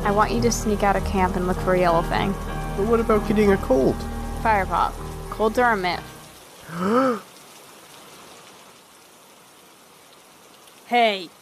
I want you to sneak out of camp and look for a yellow thing. But what about getting a cold? Firepaw. Colds are a myth. Hey,